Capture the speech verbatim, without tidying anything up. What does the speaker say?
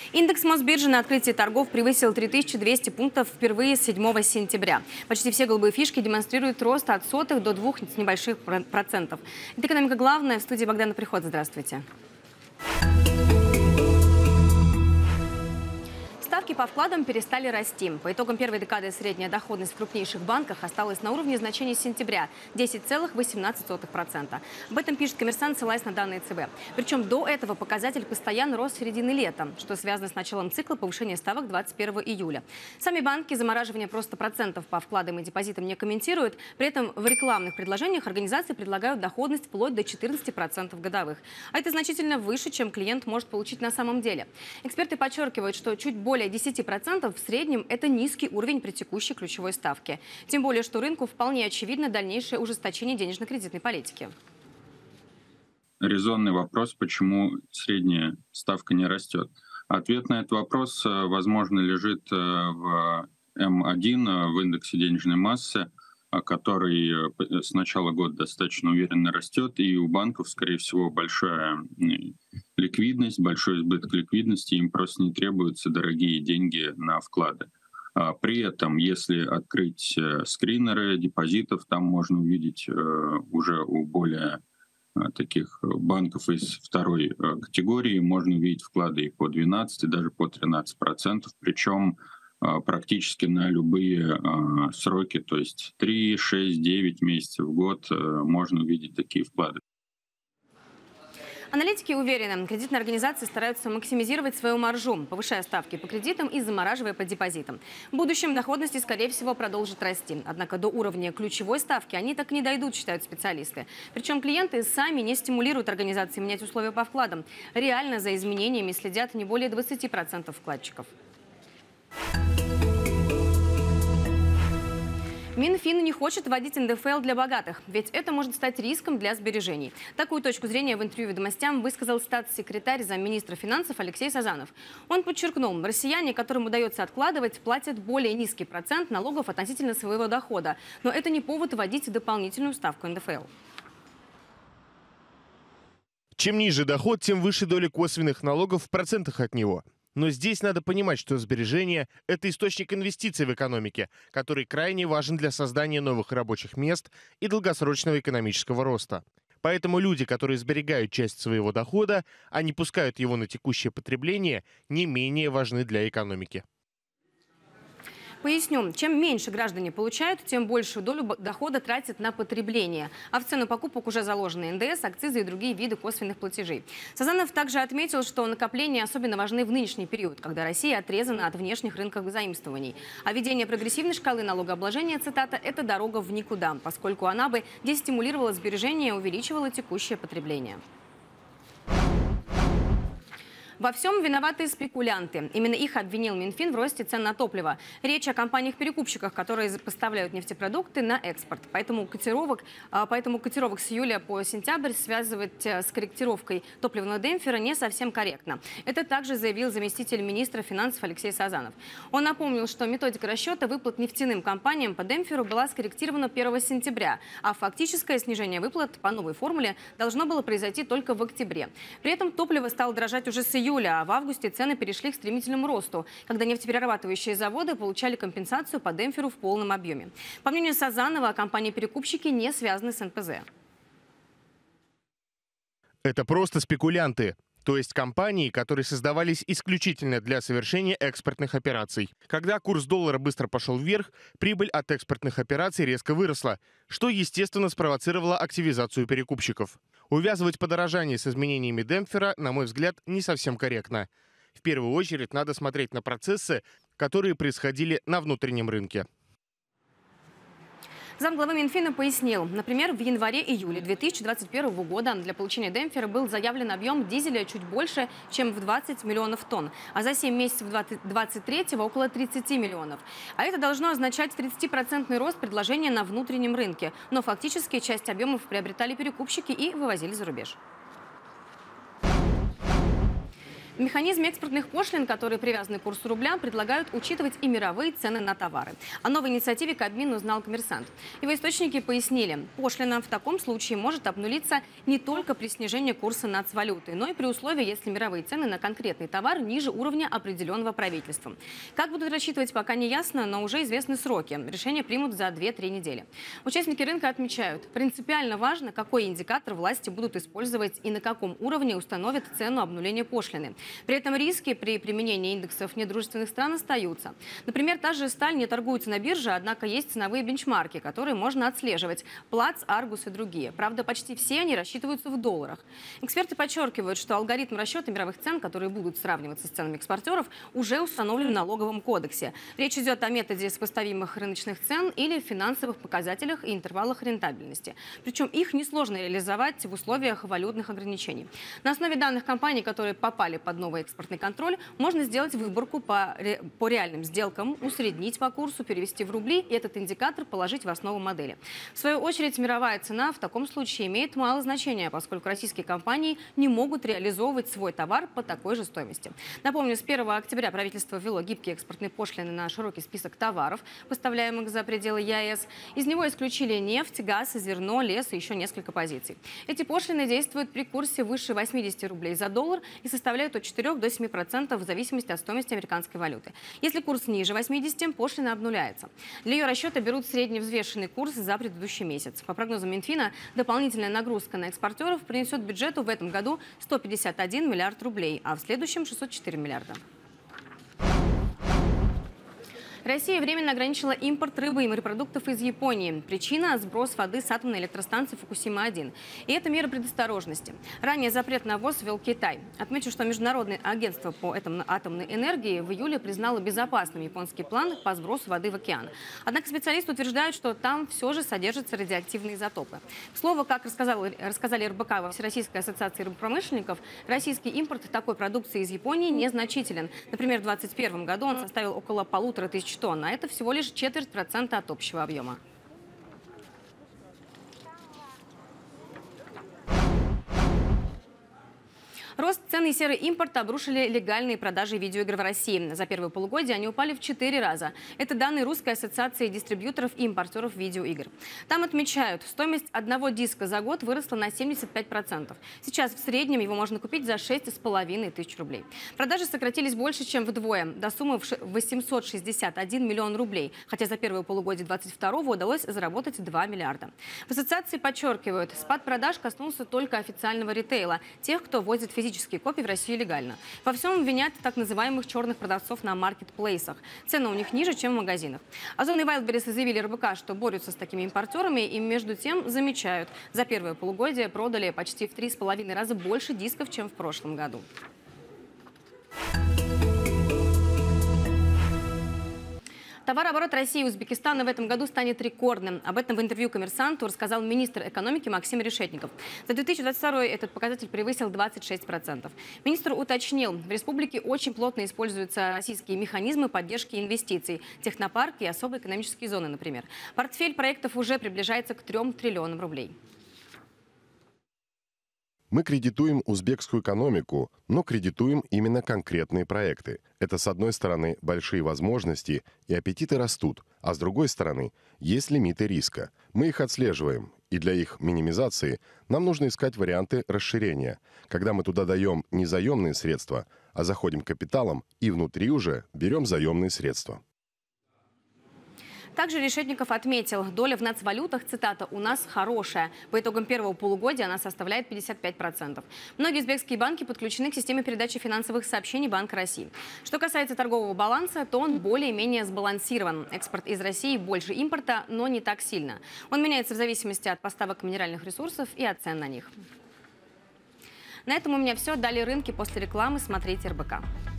Индекс Мосбиржи на открытии торгов превысил три тысячи двести пунктов впервые с седьмого сентября. Почти все голубые фишки демонстрируют рост от сотых до двух с небольших процентов. Это «Экономика главная». В студии Богдана Приход. Здравствуйте. Ставки по вкладам перестали расти. По итогам первой декады средняя доходность в крупнейших банках осталась на уровне значений сентября – десять целых восемнадцать сотых процента. Об этом пишет «Коммерсант», ссылаясь на данные ЦБ. Причем до этого показатель постоянно рос с середины лета, что связано с началом цикла повышения ставок двадцать первого июля. Сами банки замораживание просто процентов по вкладам и депозитам не комментируют. При этом в рекламных предложениях организации предлагают доходность вплоть до четырнадцати процентов годовых. А это значительно выше, чем клиент может получить на самом деле. Эксперты подчеркивают, что чуть более десяти процентов в среднем – это низкий уровень при текущей ключевой ставке. Тем более, что рынку вполне очевидно дальнейшее ужесточение денежно-кредитной политики. Резонный вопрос, почему средняя ставка не растет. Ответ на этот вопрос, возможно, лежит в эм один, в индексе денежной массы, который с начала года достаточно уверенно растет, и у банков, скорее всего, большая ликвидность, большой избыток ликвидности, им просто не требуются дорогие деньги на вклады. При этом, если открыть скринеры депозитов, там можно увидеть уже у более таких банков из второй категории, можно увидеть вклады и по двенадцать, и даже по тринадцать процентов, причем практически на любые э, сроки, то есть три, шесть, девять месяцев в год э, можно увидеть такие вклады. Аналитики уверены, кредитные организации стараются максимизировать свою маржу, повышая ставки по кредитам и замораживая по депозитам. В будущем доходности, скорее всего, продолжат расти. Однако до уровня ключевой ставки они так и не дойдут, считают специалисты. Причем клиенты сами не стимулируют организации менять условия по вкладам. Реально за изменениями следят не более двадцати процентов вкладчиков. Минфин не хочет вводить эн дэ эф эл для богатых, ведь это может стать риском для сбережений. Такую точку зрения в интервью «Ведомостям» высказал статс-секретарь замминистра финансов Алексей Сазанов. Он подчеркнул, россияне, которым удается откладывать, платят более низкий процент налогов относительно своего дохода. Но это не повод вводить дополнительную ставку эн дэ эф эл. Чем ниже доход, тем выше доля косвенных налогов в процентах от него. Но здесь надо понимать, что сбережения – это источник инвестиций в экономике, который крайне важен для создания новых рабочих мест и долгосрочного экономического роста. Поэтому люди, которые сберегают часть своего дохода, а не пускают его на текущее потребление, не менее важны для экономики. Поясню, чем меньше граждане получают, тем большую долю дохода тратят на потребление. А в цену покупок уже заложены эн дэ эс, акцизы и другие виды косвенных платежей. Сазанов также отметил, что накопления особенно важны в нынешний период, когда Россия отрезана от внешних рынков заимствований. А введение прогрессивной шкалы налогообложения, цитата, это дорога в никуда, поскольку она бы дестимулировала сбережения и увеличивала текущее потребление. Во всем виноваты спекулянты. Именно их обвинил Минфин в росте цен на топливо. Речь о компаниях-перекупщиках, которые поставляют нефтепродукты на экспорт. Поэтому котировок, поэтому котировок с июля по сентябрь связывать с корректировкой топливного демпфера не совсем корректно. Это также заявил заместитель министра финансов Алексей Сазанов. Он напомнил, что методика расчета выплат нефтяным компаниям по демпферу была скорректирована первого сентября, а фактическое снижение выплат по новой формуле должно было произойти только в октябре. При этом топливо стало дорожать уже с июля. Июля, а в августе цены перешли к стремительному росту, когда нефтеперерабатывающие заводы получали компенсацию по демпферу в полном объеме. По мнению Сазанова, компании-перекупщики не связаны с эн пэ зэ. Это просто спекулянты, то есть компании, которые создавались исключительно для совершения экспортных операций. Когда курс доллара быстро пошел вверх, прибыль от экспортных операций резко выросла, что, естественно, спровоцировало активизацию перекупщиков. Увязывать подорожание с изменениями демпфера, на мой взгляд, не совсем корректно. В первую очередь надо смотреть на процессы, которые происходили на внутреннем рынке. Замглавы Минфина пояснил, например, в январе-июле две тысячи двадцать первого года для получения демпфера был заявлен объем дизеля чуть больше, чем в двадцать миллионов тонн, а за семь месяцев две тысячи двадцать третьего около тридцати миллионов. А это должно означать тридцатипроцентный рост предложения на внутреннем рынке. Но фактически часть объемов приобретали перекупщики и вывозили за рубеж. В механизме экспортных пошлин, которые привязаны к курсу рубля, предлагают учитывать и мировые цены на товары. О новой инициативе Кабмин узнал «Коммерсант». Его источники пояснили, пошлина в таком случае может обнулиться не только при снижении курса нацвалюты, но и при условии, если мировые цены на конкретный товар ниже уровня, определенного правительством. Как будут рассчитывать, пока не ясно, но уже известны сроки. Решение примут за две-три недели. Участники рынка отмечают, принципиально важно, какой индикатор власти будут использовать и на каком уровне установят цену обнуления пошлины. При этом риски при применении индексов недружественных стран остаются. Например, та же сталь не торгуется на бирже, однако есть ценовые бенчмарки, которые можно отслеживать. Плац, Аргус и другие. Правда, почти все они рассчитываются в долларах. Эксперты подчеркивают, что алгоритм расчета мировых цен, которые будут сравниваться с ценами экспортеров, уже установлен в налоговом кодексе. Речь идет о методе сопоставимых рыночных цен или финансовых показателях и интервалах рентабельности. Причем их несложно реализовать в условиях валютных ограничений. На основе данных компаний, которые попали под новый экспортный контроль, можно сделать выборку по, ре... по реальным сделкам, усреднить по курсу, перевести в рубли и этот индикатор положить в основу модели. В свою очередь, мировая цена в таком случае имеет мало значения, поскольку российские компании не могут реализовывать свой товар по такой же стоимости. Напомню, с первого октября правительство ввело гибкие экспортные пошлины на широкий список товаров, поставляемых за пределы ЕАЭС. Из него исключили нефть, газ, зерно, лес и еще несколько позиций. Эти пошлины действуют при курсе выше восьмидесяти рублей за доллар и составляют от четырёх до семи процентов в зависимости от стоимости американской валюты. Если курс ниже восьмидесяти, пошлина обнуляется. Для ее расчета берут средневзвешенный курс за предыдущий месяц. По прогнозам Минфина, дополнительная нагрузка на экспортеров принесет бюджету в этом году сто пятьдесят один миллиард рублей, а в следующем шестьсот четыре миллиарда. Россия временно ограничила импорт рыбы и морепродуктов из Японии. Причина – сброс воды с атомной электростанции Фукусима-один. И это мера предосторожности. Ранее запрет на ввоз ввел Китай. Отмечу, что Международное агентство по атомной энергии в июле признало безопасным японский план по сбросу воды в океан. Однако специалисты утверждают, что там все же содержатся радиоактивные изотопы. К слову, как рассказали, рассказали эр бэ ка во Всероссийской ассоциации рыбопромышленников, российский импорт такой продукции из Японии незначителен. Например, в две тысячи двадцать первом году он составил около полутора тысяч тонн, а это всего лишь четверть процента от общего объема. Рост цен и серый импорт обрушили легальные продажи видеоигр в России. За первое полугодие они упали в четыре раза. Это данные Русской ассоциации дистрибьюторов и импортеров видеоигр. Там отмечают, стоимость одного диска за год выросла на семьдесят пять процентов. Сейчас в среднем его можно купить за шесть с половиной тысяч рублей. Продажи сократились больше, чем вдвое, до суммы в восемьсот шестьдесят один миллион рублей. Хотя за первое полугодие две тысячи двадцать второго удалось заработать два миллиарда. В ассоциации подчеркивают, спад продаж коснулся только официального ритейла, тех, кто возит физические Физические копии в Россию легально. Во всем винят так называемых черных продавцов на маркетплейсах. Цены у них ниже, чем в магазинах. Озон и Wildberries заявили эр бэ ка, что борются с такими импортерами, и между тем замечают, за первое полугодие продали почти в три с половиной раза больше дисков, чем в прошлом году. Товарооборот России и Узбекистана в этом году станет рекордным. Об этом в интервью «Коммерсанту» рассказал министр экономики Максим Решетников. За две тысячи двадцать второй этот показатель превысил двадцать шесть процентов. Министр уточнил, в республике очень плотно используются российские механизмы поддержки инвестиций, технопарки и особые экономические зоны, например. Портфель проектов уже приближается к трём триллионам рублей. Мы кредитуем узбекскую экономику, но кредитуем именно конкретные проекты. Это, с одной стороны, большие возможности и аппетиты растут, а с другой стороны, есть лимиты риска. Мы их отслеживаем, и для их минимизации нам нужно искать варианты расширения, когда мы туда даем не заемные средства, а заходим капиталом и внутри уже берем заемные средства. Также Решетников отметил, доля в нацвалютах, цитата, «у нас хорошая». По итогам первого полугодия она составляет пятьдесят пять процентов. Многие узбекские банки подключены к системе передачи финансовых сообщений Банка России. Что касается торгового баланса, то он более-менее сбалансирован. Экспорт из России больше импорта, но не так сильно. Он меняется в зависимости от поставок минеральных ресурсов и от цен на них. На этом у меня все. Далее рынки после рекламы. Смотрите эр бэ ка.